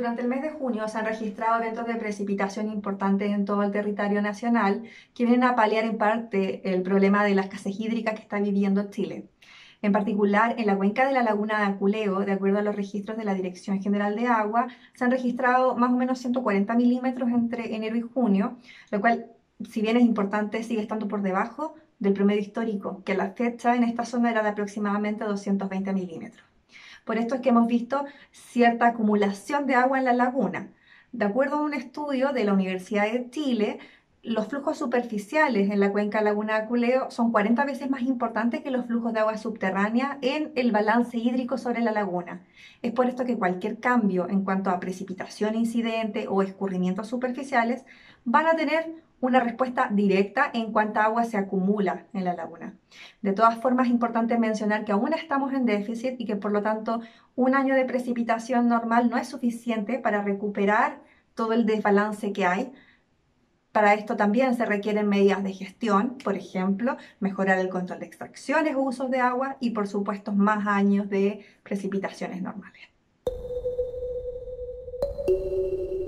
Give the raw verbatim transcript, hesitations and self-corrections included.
durante el mes de junio se han registrado eventos de precipitación importantes en todo el territorio nacional que vienen a paliar en parte el problema de la escasez hídrica que está viviendo Chile. En particular, en la cuenca de la laguna de Aculeo, de acuerdo a los registros de la Dirección General de Agua, se han registrado más o menos ciento cuarenta milímetros entre enero y junio, lo cual, si bien es importante, sigue estando por debajo del promedio histórico, que a la fecha en esta zona era de aproximadamente doscientos veinte milímetros. Por esto es que hemos visto cierta acumulación de agua en la laguna. De acuerdo a un estudio de la Universidad de Chile, los flujos superficiales en la cuenca Laguna de Aculeo son cuarenta veces más importantes que los flujos de agua subterránea en el balance hídrico sobre la laguna. Es por esto que cualquier cambio en cuanto a precipitación incidente o escurrimientos superficiales van a tener una respuesta directa en cuánta agua se acumula en la laguna. De todas formas, es importante mencionar que aún estamos en déficit y que por lo tanto un año de precipitación normal no es suficiente para recuperar todo el desbalance que hay. Para esto también se requieren medidas de gestión, por ejemplo, mejorar el control de extracciones o usos de agua y por supuesto más años de precipitaciones normales.